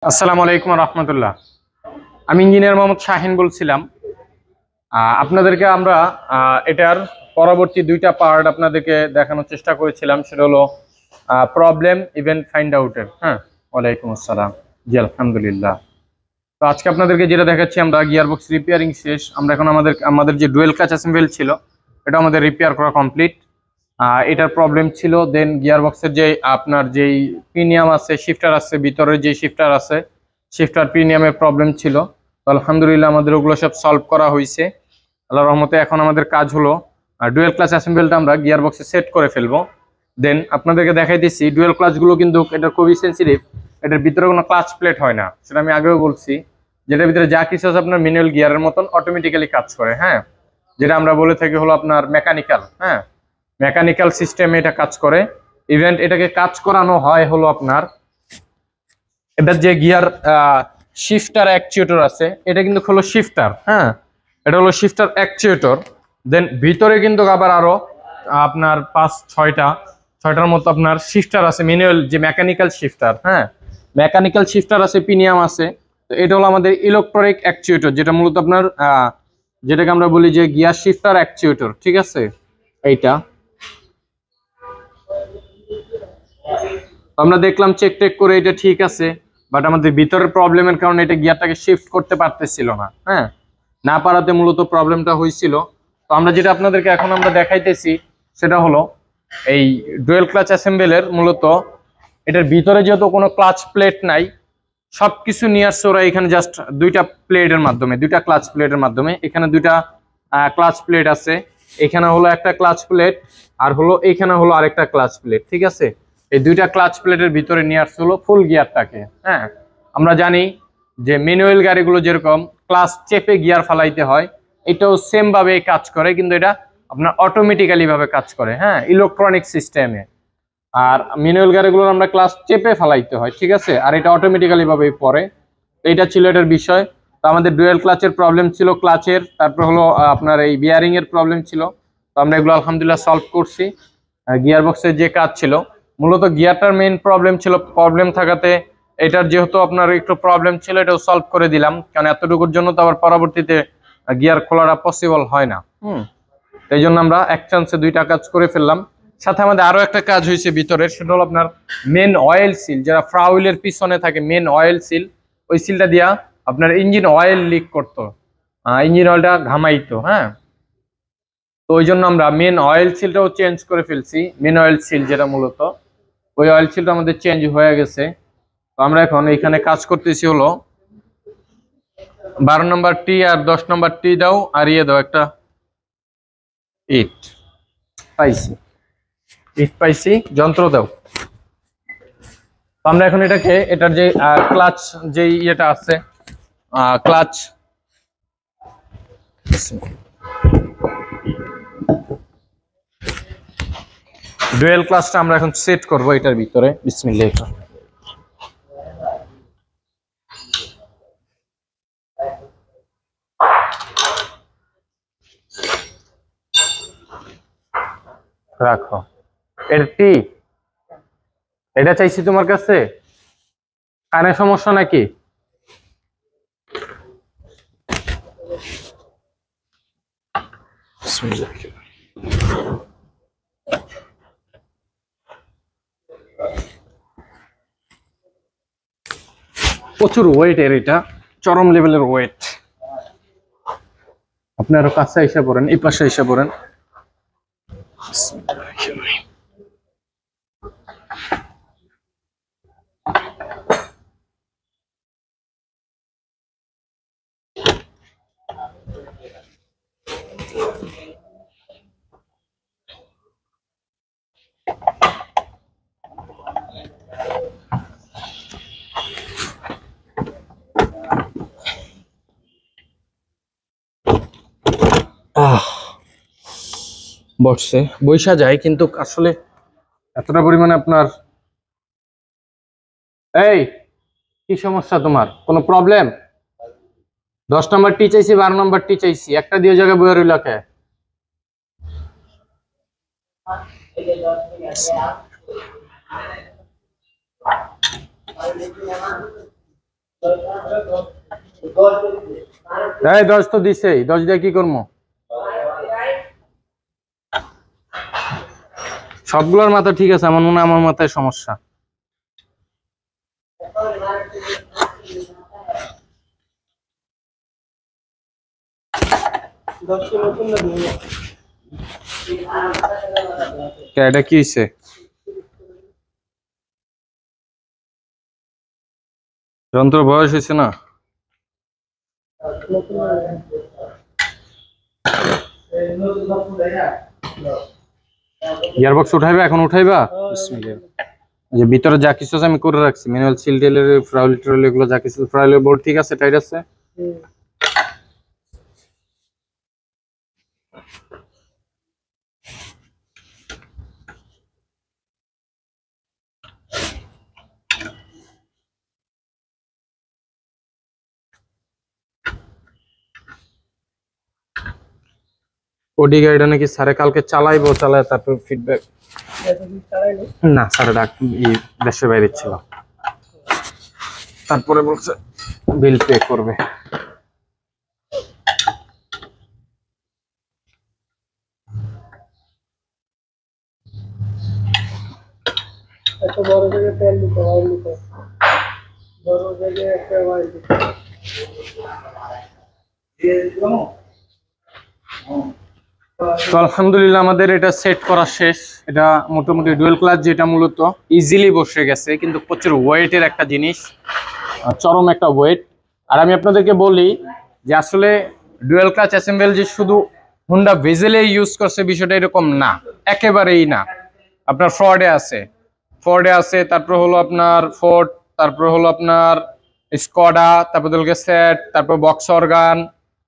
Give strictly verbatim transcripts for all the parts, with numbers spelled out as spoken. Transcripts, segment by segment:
আসসালামু আলাইকুম রহমতুল্লাহ। আমি ইঞ্জিনিয়ার মোহাম্মদ শাহিন বলছিলাম। আহ, আপনাদেরকে আমরা আহ, এটার পরবর্তী দুইটা পার্ট আপনাদেরকে দেখানোর চেষ্টা করেছিলাম। সেটা হলো প্রবলেম ইভেন্ট ফাইন্ড আউটের। হ্যাঁ, ওয়ালাইকুম আসসালাম। জি আলহামদুলিল্লাহ। তো আজকে আপনাদেরকে যেটা দেখাচ্ছি, আমরা গিয়ারবক্স রিপেয়ারিং শেষ। আমরা এখন আমাদের আমাদের যে ডুয়েল ক্লাচ অ্যাসেম্বল ছিল এটা আমাদের রিপেয়ার করা কমপ্লিট। এটার প্রবলেম ছিল, দেন গিয়ারবক্সের যে আপনার যেই প্রিমিয়াম আছে, শিফটার আছে, ভিতরের যে শিফটার আছে শিফটার প্রিমিয়ামের প্রবলেম ছিল। তো আলহামদুলিল্লাহ আমাদের ওগুলো সব সলভ করা হয়েছে আল্লাহর রহমতে। এখন আমাদের কাজ হলো ডুয়েল ক্লাচ অ্যাসেম্বলটা আমরা গিয়ারবক্সে সেট করে ফেলবো। দেন আপনাদেরকে দেখাইতেছি ডুয়েল ক্লাচগুলো কিন্তু এটা খুবই সেন্সিটিভ। এটার ভিতরে কোনো ক্লাচ প্লেট হয় না, সেটা আমি আগেও বলছি। যেটার ভিতরে যা কিছু আছে আপনার ম্যানুয়াল গিয়ারের মতন অটোমেটিক্যালি কাজ করে। হ্যাঁ, যেটা আমরা বলে থাকি হলো আপনার মেকানিক্যাল। হ্যাঁ, মেকানিক্যাল সিস্টেমে এটা কাজ করে। ইভেন্ট এটাকে কাজ করানো হয় হলো আপনার এটার যে গিয়ার শিফটার অ্যাকচুয়েটর আছে, এটা কিন্তু হলো শিফটার। হ্যাঁ, এটা হলো শিফটার অ্যাকচুয়েটর। দেন ভিতরে কিন্তু আবার আরো আপনার পাঁচ ছয়টা ছয়টার মতো আপনার শিফটার আছে, ম্যানুয়াল যে মেকানিক্যাল শিফটার। হ্যাঁ, মেকানিক্যাল শিফটার আছে, প্রিমিয়াম আছে। তো এটা হলো আমাদের ইলেকট্রনিক অ্যাকচুয়েটর, যেটা মূলত আপনার যেটাকে আমরা বলি যে গিয়ার শিফটার অ্যাকচুয়েটর। ঠিক আছে, এইটা আমরা দেখলাম চেক টেক করে এটা ঠিক আছে, বাট আমাদের ভিতরের প্রবলেমের কারণে এটা গিয়ারটাকে শিফট করতে পারতেছিল না। হ্যাঁ, না পারাতে মূলত প্রবলেমটা হয়েছিল। তো আমরা যেটা আপনাদেরকে এখন আমরা দেখাইতেছি সেটা হলো এই ডুয়েল ক্লাচ অ্যাসেম্বলের মূলত এটার ভিতরে যেহেতু কোনো ক্লাচ প্লেট নাই, সবকিছু নিয়ে আসছে ওরা এখানে জাস্ট দুইটা প্লেটের মাধ্যমে, দুইটা ক্লাচ প্লেটের মাধ্যমে। এখানে দুইটা ক্লাচ প্লেট আছে, এখানে হলো একটা ক্লাচ প্লেট, আর হলো এখানে হলো আরেকটা ক্লাচ প্লেট। ঠিক আছে, এই দুইটা ক্লাচ প্লেটের ভিতরে নিয়ে আসছে হলো ফুল গিয়ারটাকে। হ্যাঁ, আমরা জানি যে ম্যানুয়াল গাড়িগুলো যেরকম ক্লাচ চেপে গিয়ার ফালাইতে হয়, এটাও সেম ভাবে কাজ করে, কিন্তু এটা আপনার অটোমেটিক্যালি ভাবে কাজ করে। হ্যাঁ, ইলেকট্রনিক সিস্টেমে। আর ম্যানুয়াল গাড়িগুলোর আমরা ক্লাচ চেপে ফালাইতে হয়। ঠিক আছে, আর এটা অটোমেটিক্যালি ভাবে পড়ে। এটা ছিল এটার বিষয়। তো আমাদের ডুয়েল ক্লাচের প্রবলেম ছিল, ক্লাচের, তারপর হলো আপনার এই বিয়ারিং এর প্রবলেম ছিল। তো আমরা এগুলো আলহামদুলিল্লাহ সলভ করছি। গিয়ার বক্সের যে কাজ ছিল, মূলত গিয়ারটার মেইন প্রবলেম ছিল। প্রবলেম থাকাতে এটার যেহেতু আপনার একটু প্রবলেম ছিল, এটাও সলভ করে দিলাম, কারণ এতটুকুর জন্য তো আবার পরবর্তীতে গিয়ার খোলাটা পসিবল হয় না। হুম, এই জন্য আমরা এক চান্সে দুইটা কাজ করে ফেললাম। সাথে আমাদের আরো একটা কাজ হয়েছে ভিতরের, সেটা হলো আপনার মেন অয়েল সিল, যারা ফ্রাউইলের পিছনে থাকে মেন অয়েল সিল, ওই সিলটা দিয়া আপনার ইঞ্জিন অয়েল লিক করতো, ইঞ্জিন অয়েলটা ঘামাইতো। হ্যাঁ, তো ওই জন্য আমরা মেন অয়েল সিলটাও চেঞ্জ করে ফেলছি। মেন অয়েল সিল যেটা মূলত ওই অয়েল সিলটা আমাদের চেঞ্জ হয়ে গেছে। তো আমরা এখন এখানে কাজ করতেছি হলো বারো নম্বর টি আর দশ নম্বর টি দাও, আর ইয়ে দাও একটা ইট পাইছি, ইট পাইছি, যন্ত্র দাও। আমরা এখন এটাকে এটার যে ক্লাচ যে ইয়েটা আছে, ক্লাচ ডুয়েল ক্লাচটা আমরা এখন সেট করব এটার ভিতরে। বিসমিল্লাহ, রাখো। এটা টি, এটা চাইছি তোমার কাছে, কানে সমস্যা নাকি? প্রচুর ওয়েট এর, এটা চরম লেভেলের ওয়েট। আপনি আরো কাছে এসে পড়েন, এই পাশে এসে পড়েন। বসছে, বৈশা যায়, কিন্তু আসলে এতটা পরিমাণে আপনার এই কি সমস্যা, তোমার কোনো প্রবলেম? দশ নম্বর টি চাইছি, বারো নম্বর টি চাইছি, একটা দিয়ে জায়গায় বইয়ের ইলাকে। এই দশ তো দিছেই, দশ দিয়ে কি করবো? সবগুলোর মাথা ঠিক আছে, আমার মনে হয় আমার মাথায় সমস্যা। এটা কি হয়েছে? যন্ত্র বয়স হয়েছে না? গিয়ারবক্স উঠাইবা? এখন উঠাইবা? যে ভিতরে যা কিছু আছে আমি করে রাখছি, ম্যানুয়াল সিল টেলের ফ্রাউলি ট্রাউলি এগুলো যা কিছু, ফ্রাউলি বোর্ড ঠিক আছে, টাইট আছে। ওডি গাড়িটা নাকি স্যারে কালকে চালাইবো, চালায় তারপর ফিডব্যাক। না স্যার ডাক দেশের বাইরে ছিল, তারপরে বলছে বিল পে করবে। তো আলহামদুলিল্লাহ আমাদের এটা সেট করা শেষ। এটা মোটামুটি ডুয়েল ক্লাচ, যেটা মূলত ইজিলি বসে গেছে, কিন্তু প্রচুর ওয়েটের একটা জিনিস, চরম একটা ওয়েট। আর আমি আপনাদেরকে বলি যে আসলে ডুয়েল ক্লাচ অ্যাসেম্বল যে শুধু হোন্ডা ভেজেলে ইউজ করছে বিষয়টা এরকম না, একেবারেই না। আপনার ফোর্ডে আছে, ফোর্ডে আছে, তারপর হলো আপনার ফোর্ড, তারপর হলো আপনার স্কডা, তারপর হলো সেট, তারপর বক্সওয়াগন,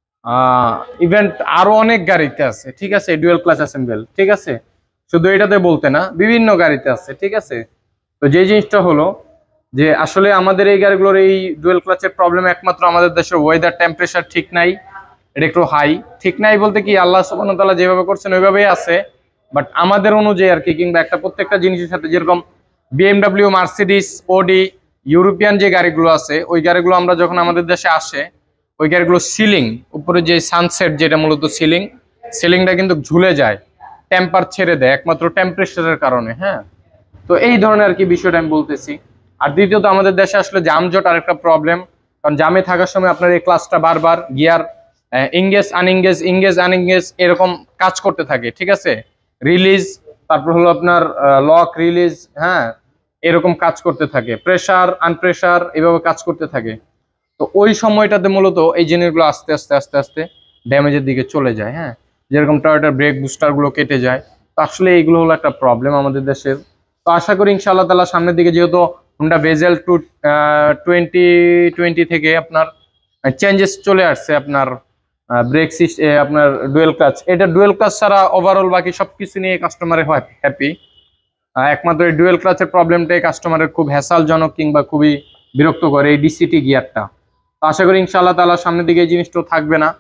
ইভেন্ট আরো অনেক গাড়িতে আছে, ঠিক আছে ডুয়েল ক্লাচ অ্যাসেম্বল, ঠিক আছে। শুধু এটাতে বলতে না, বিভিন্ন গাড়িতে আছে, ঠিক আছে। তো যে জিনিসটা হলো যে আসলে আমাদের এই গাড়িগুলোর এই ডুয়েল ক্লাচের প্রবলেম একমাত্র আমাদের দেশের ওয়েদার টেম্পারেচার ঠিক নাই, এটা একটু হাই। ঠিক নাই বলতে কি, আল্লাহ সুবহানাহু ওয়া তাআলা যেভাবে করছেন ওইভাবেই আছে, বাট আমাদের অনুযায়ী আর কি, কিংবা একটা প্রত্যেকটা জিনিসের সাথে, যেরকম বিএমডব্লিউ, মার্সিডিস, ওডি, ইউরোপিয়ান যে গাড়িগুলো আছে, ওই গাড়িগুলো আমরা যখন আমাদের দেশে আসে, ওই গাড়িগুলো সিলিং উপরে যে সানসেট, যেটা মূলত সিলিং, সিলিংটা কিন্তু ঝুলে যায়, টেম্পার ছেড়ে দেয় একমাত্র টেম্পারেচারের কারণে। হ্যাঁ, তো এই ধরনের আর কি বিষয়টা আমি বলতেছি। আর দ্বিতীয়ত আমাদের দেশে আসলে জামজট আর একটা প্রবলেম, কারণ জামে থাকার সময় আপনার এই ক্লাসটা বারবার gear engage unengage, engage unengage এরকম কাজ করতে থাকে, ঠিক আছে। রিলিজ, তারপর হলো আপনার লক রিলিজ, হ্যাঁ এরকম কাজ করতে থাকে, প্রেসার আনপ্রেসার এভাবে কাজ করতে থাকে। তো ওই সময়টাতে মূলত এই জিনিসগুলো আস্তে আস্তে আস্তে আস্তে ড্যামেজের দিকে চলে যায়। হ্যাঁ, যেরকম টয়োটার ব্রেক বুস্টার গুলো কেটে যায়। তো আসলে এইগুলো হলো একটা প্রবলেম আমাদের দেশের। তো আশা করি ইনশাআল্লাহ তাআলা সামনের দিকে, যেহেতু Honda Vezel two twenty twenty থেকে আপনার চেঞ্জেস চলে আসছে, আপনার ব্রেক সিস্টেম, আপনার ডুয়েল ক্লাচ, এটা ডুয়েল ক্লাচ ছাড়া ওভারঅল বাকি সবকিছু নিয়ে কাস্টমারের হ্যাপি। একমাত্র এই ডুয়েল ক্লাচের প্রবলেমটাই কাস্টমারের খুব হ্যাসালজনক কিংবা খুবই বিরক্ত করে, এই ডিসিটি গিয়ারটা। তো আশা করি ইনশাআল্লাহ তাআলা সামনের দিকে এই জিনিসটা থাকবে না,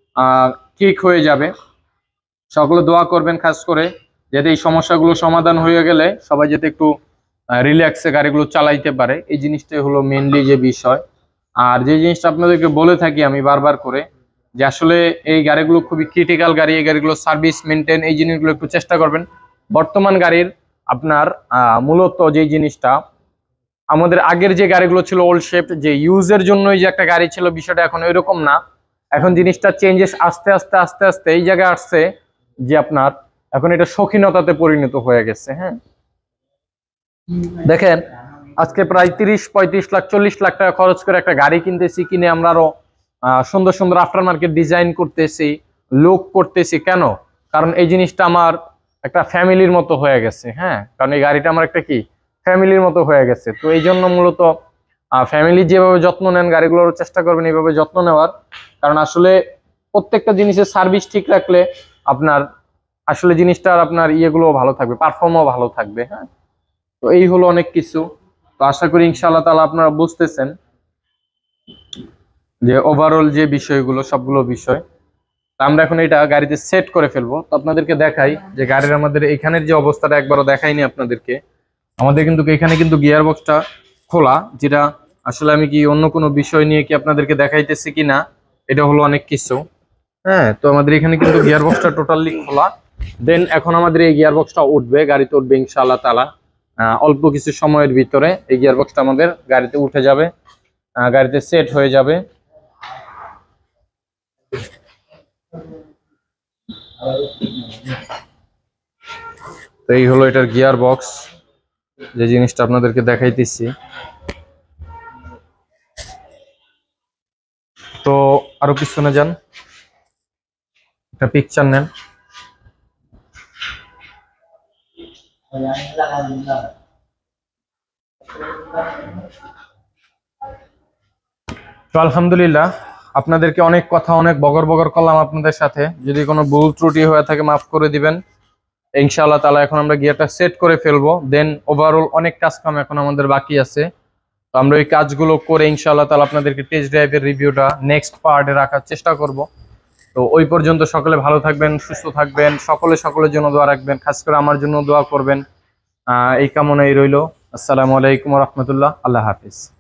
ঠিক হয়ে যাবে। সকলে দোয়া করবেন খাস করে, যাতে এই সমস্যাগুলো সমাধান হয়ে গেলে সবাই যাতে একটু রিল্যাক্সে গাড়িগুলো চালাইতে পারে, এই জিনিসটাই হলো মেইনলি যে বিষয়। আর যে জিনিসটা আপনাদেরকে বলে থাকি আমি বারবার করে, যে আসলে এই গাড়িগুলো খুবই ক্রিটিক্যাল গাড়ি, এই গাড়িগুলো সার্ভিস মেনটেন এই জিনিসগুলো একটু চেষ্টা করবেন। বর্তমান গাড়ির আপনার মূলত যে জিনিসটা, আমাদের আগের যে গাড়িগুলো ছিল ওল্ড শেপ, যে ইউজের জন্যই যে একটা গাড়ি ছিল, বিষয়টা এখন ওইরকম না। এখন জিনিসটা চেঞ্জেস আস্তে আস্তে আস্তে আস্তে এই জায়গায় আসছে যে আপনার এখন এটা শৌখিনতাতে পরিণত হয়ে গেছে। হ্যাঁ, দেখেন আজকে প্রায় তিরিশ পঁয়ত্রিশ লাখ চল্লিশ লাখ টাকা খরচ করে একটা গাড়ি কিনতেছি, কিনে আমরা আরো সুন্দর সুন্দর আফটার মার্কেট ডিজাইন করতেছি, লুক করতেছি। কেন? কারণ এই জিনিসটা আমার একটা ফ্যামিলির মতো হয়ে গেছে। হ্যাঁ, কারণ এই গাড়িটা আমার একটা কি ফ্যামিলির মতো হয়ে গেছে। তো এই জন্য মূলত ফ্যামিলি যেভাবে যত্ন নেন গাড়িগুলোর চেষ্টা করবেন এইভাবে যত্ন নেওয়ার। কারণ আসলে প্রত্যেকটা জিনিসের সার্ভিস ঠিক রাখলে আপনার আসলে জিনিসটার আপনার ইয়েগুলো ভালো থাকবে, পারফর্মও ভালো থাকবে। হ্যাঁ, তো এই হলো অনেক কিছু। তো আশা করি ইনশাআল্লাহ তাআলা আপনারা বুঝতেছেন যে ওভারঅল যে বিষয়গুলো, সবগুলো বিষয় আমরা এখন এটা গাড়িতে সেট করে ফেলবো। তো আপনাদেরকে দেখাই যে গাড়ির আমাদের এখানের যে অবস্থাটা একবারও দেখাইনি আপনাদেরকে। আমাদের কিন্তু এখানে কিন্তু গিয়ার বক্সটা খোলা, যেটা আসলে আমি কি অন্য কোনো বিষয় নিয়ে কি আপনাদেরকে দেখাইতেছি কি না, এটা হলো অনেক কিছু। হ্যাঁ, তো আমাদের এখানে কিন্তু গিয়ার বক্সটা টোটালি খোলা। দেন এখন আমাদের এই গিয়ার বক্সটা উঠবে, গাড়িতে উঠবে ইনশাআল্লাহ তাআলা। অল্প কিছু সময়ের ভিতরে এই গিয়ার বক্সটা আমাদের গাড়িতে উঠে যাবে, গাড়িতে সেট হয়ে যাবে। তো এই হলো এটার গিয়ার বক্স, যে জিনিসটা আপনাদেরকে দেখাইতেছি। তো আরো পিছনে যান, একটা পিকচার নেন। তো আলহামদুলিল্লাহ, আপনাদেরকে অনেক কথা অনেক বগর বগর করলাম আপনাদের সাথে। যদি কোনো ভুল ত্রুটি হয়ে থাকে মাফ করে দিবেন ইনশাআল্লাহ তাআলা। এখন আমরা গিয়ারটা সেট করে ফেলবো। দেন ওভারঅল অনেক কাজ কাম এখন আমাদের বাকি আছে। তো আমরা ওই কাজগুলো করে ইনশাআল্লাহ তাআলা আপনাদেরকে টেস্ট ড্রাইভের রিভিউটা নেক্সট পার্টে রাখার চেষ্টা করব। তো ওই পর্যন্ত সকলে ভালো থাকবেন, সুস্থ থাকবেন, সকলে সকলের জন্য দোয়া রাখবেন, খাস করে আমার জন্য দোয়া করবেন। আহ এই কামনাই রইল। আসসালামু আলাইকুম ওয়া রাহমাতুল্লাহ। আল্লাহ হাফিজ।